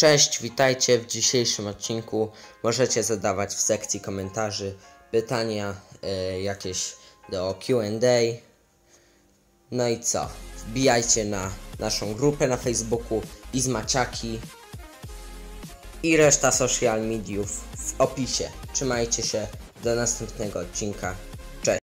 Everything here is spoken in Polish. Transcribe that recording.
Cześć, witajcie w dzisiejszym odcinku. Możecie zadawać w sekcji komentarzy pytania jakieś do Q&A. No i co? Wbijajcie na naszą grupę na Facebooku Izmaciaki i reszta social mediów w opisie. Trzymajcie się, do następnego odcinka. Cześć.